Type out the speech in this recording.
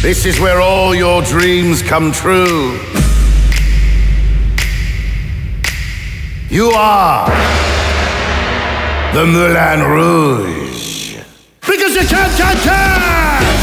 This is where all your dreams come true. You are the Moulin Rouge. Because you can't.